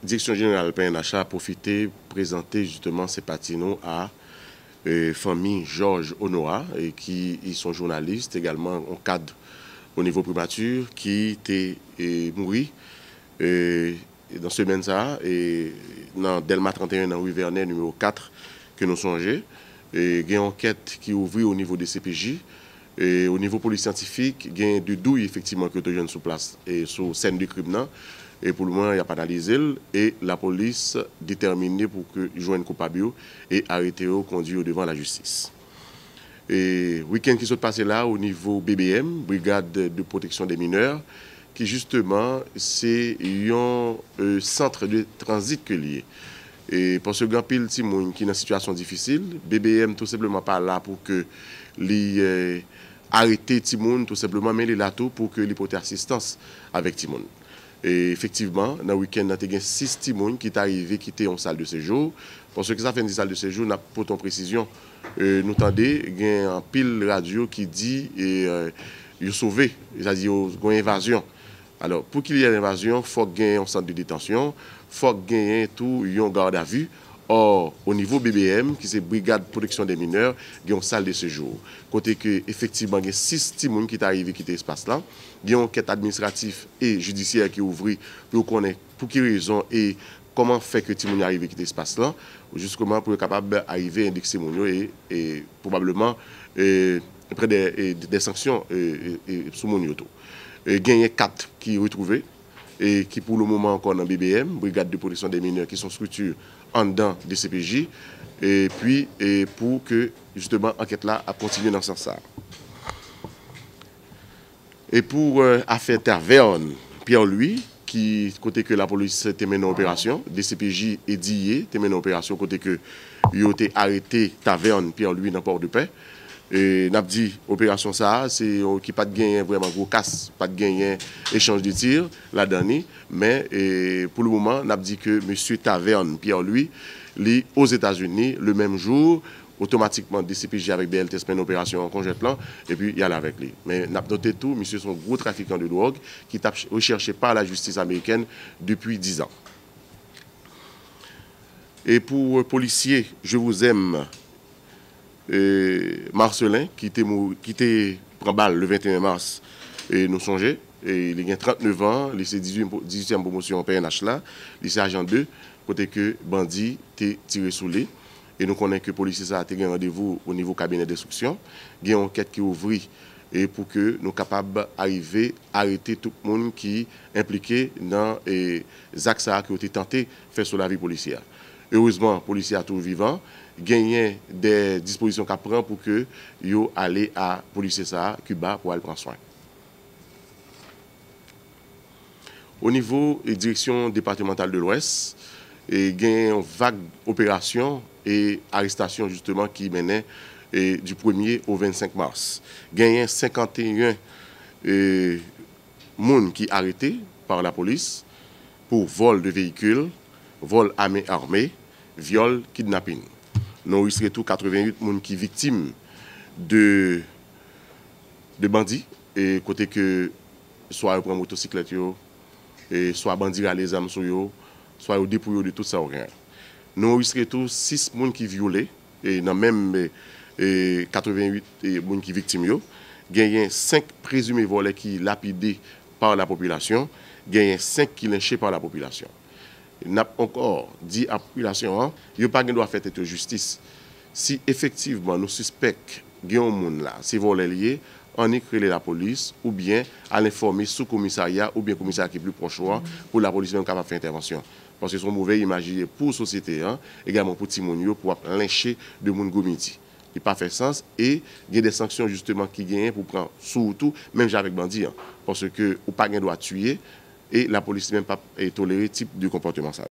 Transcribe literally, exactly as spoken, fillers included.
Direction générale P N H a profité présenter justement ces patinos à euh, famille Georges Honora, et qui ils sont journalistes également en cadre au niveau primature, qui était mouru euh, dans ce semaine ça, et dans Delma trente et un dans rue Vernet numéro quatre que nous songeons. Et il y a une enquête qui est ouverte au niveau des C P J. Et au niveau police scientifique, il y a de douilles effectivement que tu sur place et sur scène du crime. Et pour le moment, il n'y a pas analysé. Et la police déterminée pour que joigne coupable et arrêter ou conduire devant la justice. Et week-end qui s'est passé là au niveau B B M, Brigade de protection des mineurs, qui justement c'est un euh, centre de transit que lié. Et pour ce grand pile Timoun qui est dans une situation difficile, B B M tout simplement pas là pour que les euh, arrêter Timoun tout simplement, mais il est là tout pour que les porter assistance avec Timoun. Et effectivement, dans le week-end, il y a six Timoun qui sont arrivés, qui étaient en salle de séjour. Pour ce qui ça fait une salle de séjour, nous pour ton précision, euh, nous tendez, il y a un pile radio qui dit et euh, il sauvé, c'est-à-dire qu'il y a une invasion. Alors, pour qu'il y ait une invasion, il faut qu'il y ait un centre de détention, il faut qu'il y ait tout, un garde à vue. Or, au niveau B B M, qui c'est Brigade de protection des mineurs, il y a une salle de séjour. Côté que, effectivement, il y a six Timoun qui sont arrivés qui l'espace là. Il y a une enquête administrative et judiciaire qui est ouverte pour connaître pour quelle raison et comment fait que Timoun arrive qui l'espace là, justement pour être capable d'arriver à indexer mon et, et probablement et, près des, et, des sanctions et, et, et, sous mon yoto. Il y a quatre qui sont retrouvés et qui pour le moment encore dans B B M, Brigade de protection des mineurs, qui sont structures en dedans des C P J, et puis et pour que justement l'enquête là a continué dans ce sens-là. Et pour euh, affaire Taverne, Pierre-Louis, qui côté que la police a mené une opération, des C P J et D I E a mené une opération côté que il a été arrêté Taverne, Pierre-Louis dans Port-de-Paix. Et n'a dit opération ça c'est qui pas de gagner vraiment gros casse, pas de gagner échange de tirs la dernière, mais et, pour le moment n'a dit que monsieur Taverne Pierre-Louis lui aux États-Unis le même jour automatiquement des C P J avec B L T S mène opération en congé plan et puis il y a là avec lui. Mais n'a noté tout, monsieur son gros trafiquant de drogue qui est recherché par la justice américaine depuis dix ans. Et pour policiers, je vous aime. Et Marcelin, qui était, qui était pris balle le vingt et un mars, et nous songeons, et il a trente-neuf ans, il est dix-huitième promotion en P N H là, il est agent deux, côté que bandit était tiré sous les, et nous connaissons que les policiers a été un rendez-vous au niveau cabinet d'instruction, il y a une enquête qui est ouverte et pour que nous soyons capables d'arriver à arrêter tout le monde qui est impliqué dans les actes qui ont été tentés de faire sur la vie policière. Heureusement, les policiers sont toujours vivants. Gagner des dispositions qu'à prendre pour que yo aller à policier ça Cuba pour aller prendre soin. Au niveau de la direction départementale de l'Ouest, il y a une vague opération et arrestation justement qui menait et, du premier au vingt-cinq mars. Il y a cinquante et un personnes qui sont arrêtés par la police pour vol de véhicules, vol à main armée, viol, kidnapping. Nous avons tout quatre-vingt-huit personnes qui sont victimes de, de bandits, et côté que soit ils prennent motocyclette, et soit bandits à les armes sur eux, soit ils dépouillent de tout ça. Nous avons tout six personnes qui sont violées, et dans même et quatre-vingt-huit personnes qui sont victimes. Il y a cinq présumés volés qui sont lapidés par la population, il y a cinq qui sont lynchés par la population. N'a encore dit à la population, il n'y a pas de droit faire de justice. Si effectivement nous suspectons qu'il y a un monde là, c'est volé lié, on écrit la police ou bien à l'informer sous commissariat ou bien commissariat qui est plus proche pour la police même capable de faire intervention. Parce que c'est une mauvaise image pour la société, hein, également pour Timonio, pour lyncher de monde gomiti. Il n'a pas fait sens et il y a des sanctions justement qui gagnent pour prendre surtout, même avec bandit, hein, parce que ou pas de droit tuer. Et la police n'a même pas toléré ce type de comportement.